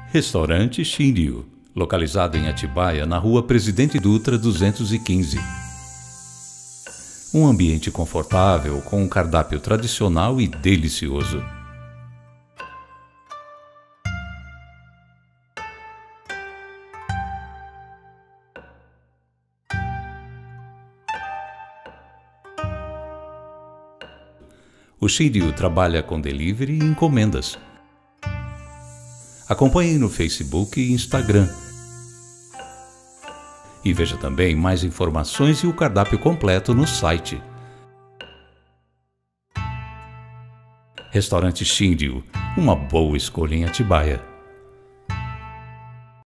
Restaurante Shinryu, localizado em Atibaia, na rua Presidente Dutra 215. Um ambiente confortável com um cardápio tradicional e delicioso. O Shinryu trabalha com delivery e encomendas. Acompanhe no Facebook e Instagram. E veja também mais informações e o cardápio completo no site. Restaurante Shinryu, uma boa escolha em Atibaia.